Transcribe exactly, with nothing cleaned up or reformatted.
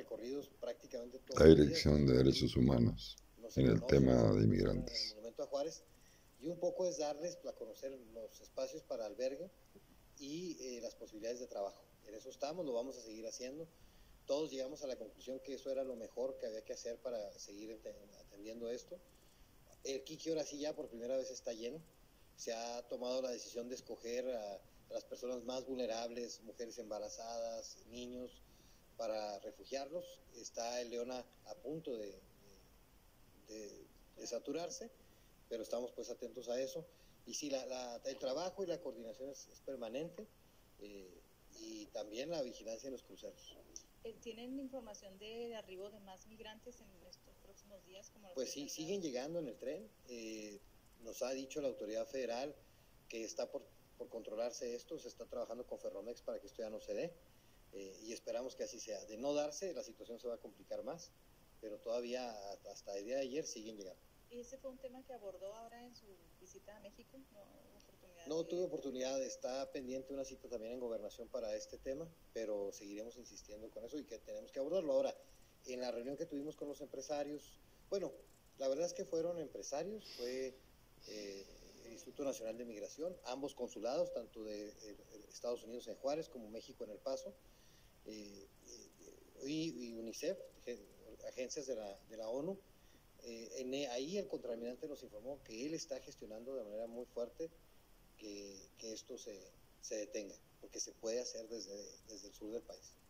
recorridos prácticamente todos La los días. Dirección de Derechos Humanos No se en el conoce, tema no se de en el inmigrantes. Monumento a Juárez, y un poco es darles a conocer los espacios para albergue y eh, las posibilidades de trabajo. En eso estamos, lo vamos a seguir haciendo. Todos llegamos a la conclusión que eso era lo mejor que había que hacer para seguir atendiendo esto. El Kiki ahora sí ya por primera vez está lleno. Se ha tomado la decisión de escoger a, a las personas más vulnerables, mujeres embarazadas, niños, para refugiarlos. Está el Leona a punto de, de, de, de saturarse, pero estamos pues atentos a eso. Y sí, la, la, el trabajo y la coordinación es, es permanente, eh, y también la vigilancia en los cruceros. ¿Tienen información de arribo de más migrantes en estos próximos días? Como pues sí, siguen llegando en el tren. Eh, nos ha dicho la autoridad federal que está por, por controlarse esto, se está trabajando con Ferromex para que esto ya no se dé, eh, y esperamos que así sea. De no darse, la situación se va a complicar más, pero todavía hasta el día de ayer siguen llegando. ¿Y ese fue un tema que abordó ahora en su visita a México? ¿No hubo oportunidad? No de... tuve oportunidad, está pendiente una cita también en Gobernación para este tema, pero seguiremos insistiendo con eso y que tenemos que abordarlo. Ahora, en la reunión que tuvimos con los empresarios, bueno, la verdad es que fueron empresarios, fue eh, el Instituto Nacional de Migración, ambos consulados, tanto de eh, Estados Unidos en Juárez como México en El Paso, eh, eh, y, y UNICEF, agencias de la, de la ONU. Eh, en, ahí el contraalmirante nos informó que él está gestionando de manera muy fuerte que, que esto se, se detenga, porque se puede hacer desde, desde el sur del país.